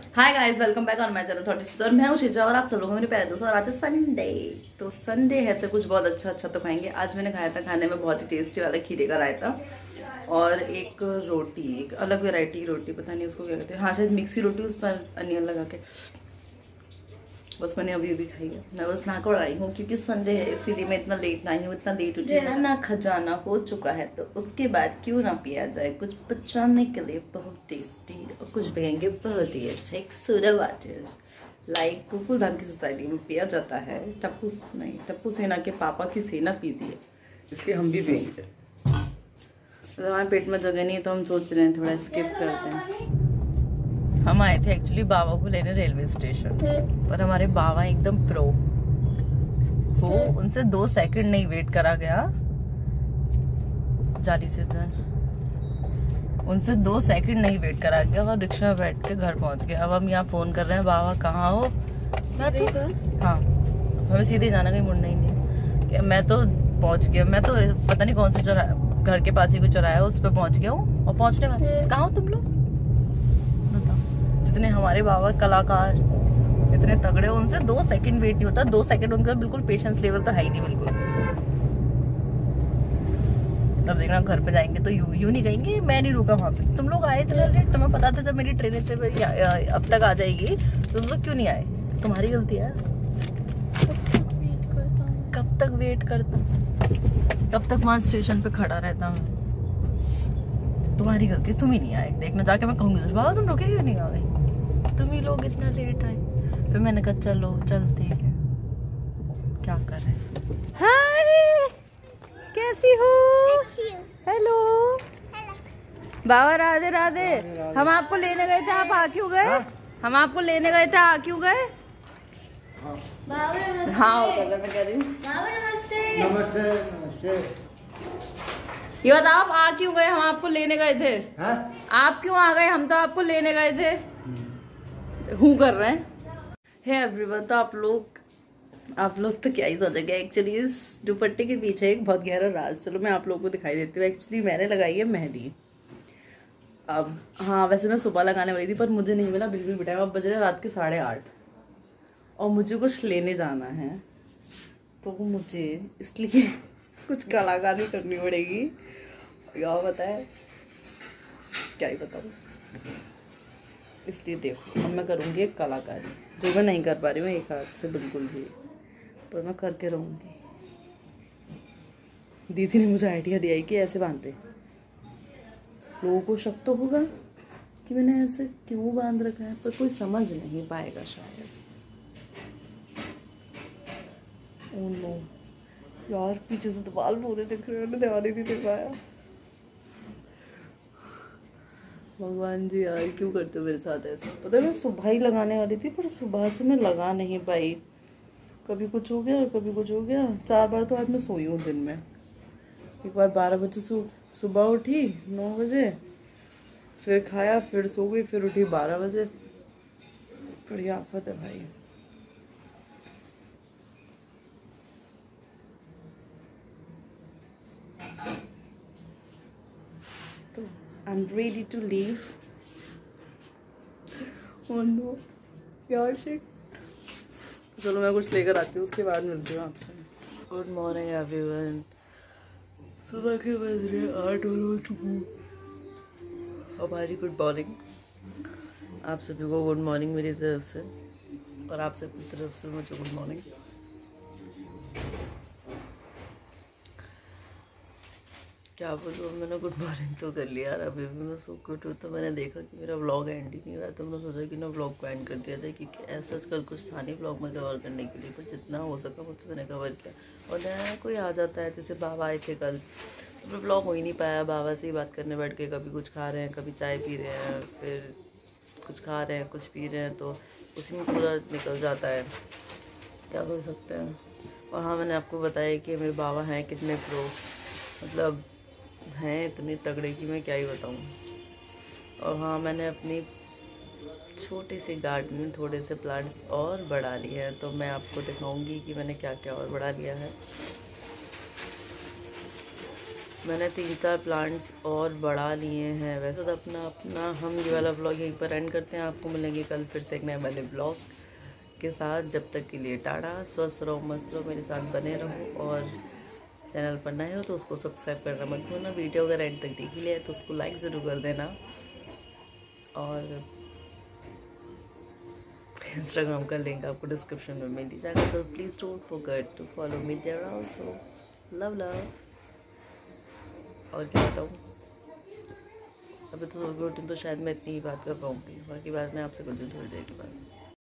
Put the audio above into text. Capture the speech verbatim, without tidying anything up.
Hi guys, welcome back on my channel thought और मैं हूं शिजा और आप सब लोगों मेरे प्यारे दोस्तों। और आज है संडे, तो संडे है तो कुछ बहुत अच्छा अच्छा तो खाएंगे। आज मैंने खाया था खाने में बहुत ही टेस्टी वाला खीरे का रायता और एक रोटी, एक अलग वैरायटी की रोटी, पता नहीं उसको क्या कहते हैं, हाँ शायद मिक्सी रोटी, उस पर अनियन लगा के। बस मैंने अभी अभी खाई है। मैं बस नहा कर आई हूँ क्योंकि संडे है, इसीलिए मैं इतना लेट ना आई हूँ, इतना लेट उठी है ना। खजाना हो चुका है तो उसके बाद क्यों ना पिया जाए कुछ बचाने के लिए बहुत टेस्टी और कुछ पियेंगे बहुत ही अच्छा, एक सोडा वाटर लाइक गोकुलधाम की सोसाइटी में पिया जाता है। टप्पू नहीं, टप्पू सेना के पापा की सेना पीती है, इसलिए हम भी पियेंगे। तो हमारे पेट में जगह नहीं है तो हम सोच रहे हैं थोड़ा स्किप करते हैं। हम आए थे एक्चुअली बाबा को लेने रेलवे स्टेशन, पर हमारे बाबा एकदम प्रो हो, उनसे दो सेकंड नहीं वेट करा गया। जाली से उनसे दो सेकंड नहीं वेट करा गया और रिक्शा में बैठ के घर पहुंच गए। अब हम यहाँ फोन कर रहे हैं, बाबा कहाँ हो? मैं तो हाँ, हमें सीधे जाना, कहीं मुड़ना ही नहीं। मैं तो पहुंच गया, मैं तो पता नहीं कौन से चौराहा, घर के पास ही कोई चौराहा है, उस पर पहुंच गया हूँ और पहुंचने वाले। कहाँ हो तुम लोग? जितने हमारे बाबा कलाकार इतने तगड़े, उनसे दो सेकंड वेट नहीं होता। दो सेकंड उनका बिल्कुल पेशेंस लेवल तो है ही नहीं बिल्कुल। तब देखना घर पे जाएंगे तो यू यू नहीं कहेंगे मैं नहीं रुका वहां पे। तुम लोग आए इतना लेट, तुम्हें पता था जब मेरी ट्रेन अब तक आ जाएगी तो तुम लोग क्यों नहीं आए? तुम्हारी गलती है। कब तक वेट करता, कब तक वहां स्टेशन पे खड़ा रहता हूँ? तुम्हारी गलती, तुम ही नहीं आए। देखना जाके मैं कहूंगी बाबा तुम रुके क्यों नहीं आ गए, तुम ही लोग इतना लेट आए। फिर मैंने कहा चलो चलते हैं, क्या कर रहे हैं। हाय, कैसी हो? हेलो बाबा, राधे राधे। हम आपको लेने गए थे, आप आ क्यों गए? हम आपको लेने गए थे, आ क्यों गए? हाँ मैं कह रही हूँ नमस्ते नमस्ते। ये बताओ आप आ क्यों गए? हम आपको लेने गए थे। हा? आप क्यों आ गए? हम तो आपको लेने गए थे। हूँ कर रहे हैं। हे एवरीवन, तो आप लोग आप लोग तो क्या ही सोचेंगे, एक्चुअली इस दुपट्टे के पीछे एक बहुत गहरा राज, चलो मैं आप लोगों को दिखाई देती हूँ। एक्चुअली मैंने लगाई है मेहंदी। अब हाँ, वैसे मैं सुबह लगाने वाली थी पर मुझे नहीं मिला बिल्कुल भी टाइम। अब बज रहे रात के साढ़े आठ और मुझे कुछ लेने जाना है, तो मुझे इसलिए कुछ कलाकारी करनी पड़ेगी। यार बताए क्या ही बताऊँ, इसलिए देखो अब मैं करूँगी एक कलाकारी जो मैं नहीं कर पा रही हूँ एक हाथ से बिल्कुल भी, पर मैं करके रहूँगी। दीदी ने मुझे आइडिया दिया है कि ऐसे बांधते, लोगों को शक तो होगा कि मैंने ऐसे क्यों बांध रखा है, पर कोई समझ नहीं पाएगा शायद। ओह नो यार, पीछे से तो बाल पूरे दिख रहे हैं, ध्यान ही नहीं दे पाया। भगवान जी यार क्यों करते हो मेरे साथ ऐसा? पता है मैं सुबह ही लगाने वाली थी पर सुबह से मैं लगा नहीं पाई, कभी कुछ हो गया कभी कुछ हो गया। चार बार तो आज मैं सोई हूँ दिन में। एक बार बारह बजे सु, सुबह उठी नौ बजे, फिर खाया, फिर सो गई, फिर उठी बारह बजे। बड़ी आफत है भाई। तो I am ready to leave. Oh no यार शिट। चलो मैं कुछ लेकर आती हूँ, उसके बाद मिलती हूँ आपसे। Good morning everyone. सुबह के बज रहे आठ और हमारी गुड मॉर्निंग आप सभी को। गुड मॉर्निंग मेरी तरफ से और आप सबकी तरफ से मुझे गुड मॉर्निंग। क्या बोलूँ, मैंने गुड मॉर्निंग तो कर लिया यार। अभी भी मैं सो के उठी तो मैंने देखा कि मेरा व्लॉग एंड ही नहीं हुआ, तो मैंने सोचा कि ना व्लॉग को एंड कर दिया जाए, क्योंकि ऐसा कल कुछ था नहीं व्लॉग में कवर करने के लिए, पर जितना हो सका मुझसे मैंने कवर किया। और नया कोई आ जाता है, जैसे बाबा आए थे कल, तो फिर व्लॉग हो ही नहीं पाया। बाबा से ही बात करने बैठ के, कभी कुछ खा रहे हैं, कभी चाय पी रहे हैं, फिर कुछ खा रहे हैं, कुछ पी रहे हैं, तो उसी में पूरा निकल जाता है, क्या बोल सकते हैं। और हाँ, मैंने आपको बताया कि मेरे बाबा हैं कितने प्रो, मतलब हैं इतने तगड़े कि मैं क्या ही बताऊँ। और हाँ, मैंने अपनी छोटी सी गार्डन में थोड़े से प्लांट्स और बढ़ा लिए हैं, तो मैं आपको दिखाऊंगी कि मैंने क्या क्या और बढ़ा लिया है। मैंने तीन चार प्लांट्स और बढ़ा लिए हैं। वैसे तो अपना अपना हम ये वाला ब्लॉग यहीं पर एंड करते हैं। आपको मिलेंगे कल फिर से एक नए वाले ब्लॉग के साथ। जब तक के लिए टाटा, स्वस्थ रहो, मस्त रहो, मेरे साथ बने रहो। और चैनल पर नए हो तो उसको सब्सक्राइब करना मत भूलना। वीडियो अगर एंड तक देख ही लिया तो उसको लाइक ज़रूर कर देना। और इंस्टाग्राम का लिंक आपको डिस्क्रिप्शन में मिल ही जाएगा, तो please don't forget to follow me there also. Love love. और क्या बताऊँ, अभी तो रोटी तो शायद मैं इतनी ही बात कर पाऊँगी, बाकी बात मैं आपसे कुछ थोड़ी देर के बाद।